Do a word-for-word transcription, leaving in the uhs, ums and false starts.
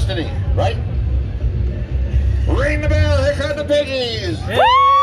destiny, right? Ring the bell, here come the piggies! Hey!